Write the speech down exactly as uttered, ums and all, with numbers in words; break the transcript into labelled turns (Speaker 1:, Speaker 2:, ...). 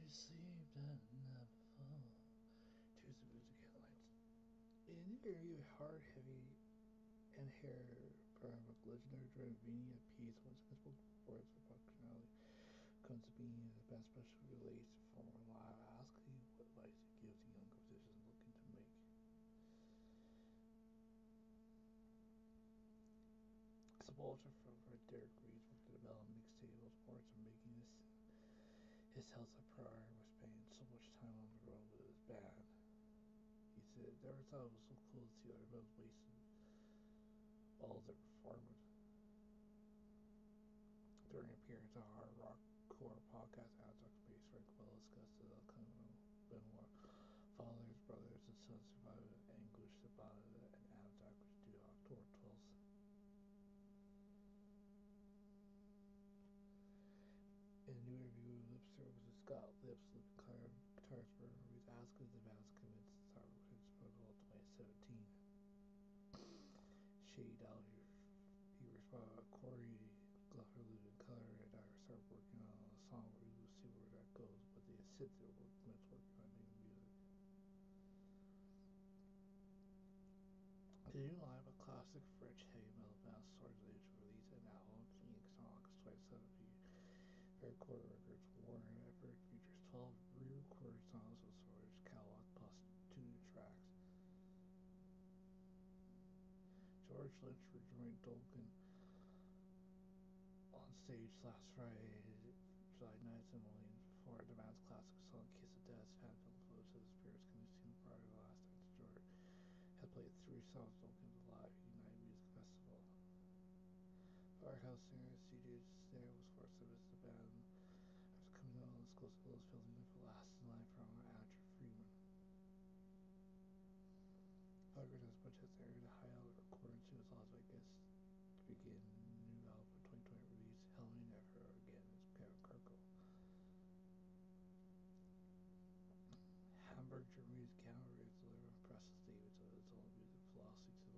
Speaker 1: sleep that never fall. Tuesday music headlines. In an interview, hard, heavy, and hair panoramic legendary driver Vinny appeased once spoke reports for functionality comes to being the best special release former live asking what advice he gives to younger musicians looking to make. Subaltern frontman Derek Reeves worked at the Bell mixtape reports on making this his health a priority was spending so much time on the road with his band. He said, never thought it was so cool to see other bands wasting all their performance. During an appearance on Hard Rock Core podcast, Abstract Space, Frank Well discussed the upcoming Benoit fathers, brothers, and sons surviving anguish about an Abstract which due October twelfth. In a new interview with Lip Service with Scott Lips, lead guitarist Vernon Reeves asked if the band's committed since our his protocol twenty seventeen. Shady Dolly, he responded, Corey left her living color and I started working on a song where we will see where that goes, but they sit there working, working on new music. The new lineup of classic French heavy metal band Swords Age released an album Phoenix on August twenty-seventh. Their recorded records Warren Effort features twelve re-recorded songs of Swords catalog plus two new tracks. George Lynch rejoined Dolgan on stage last Friday, July ninth in Orleans, before the band's classic song Kiss of Death. Fan film photos of the spirits can be seen prior to the last night. George had played three songs Dolgan at the Live United Music Festival. Firehouse singer C J Snare was forced to miss the band after coming out undisclosed illness filling in for last in line drummer Andrew Freeman. Firehouse has much as area to hide out recording soon as Las Vegas to begin the new album for twenty twenty release. Helming Never Again is Kevin Kirkle. Hamburg, Germany's Gamma Ray delivered impressive statements of its own music philosophy to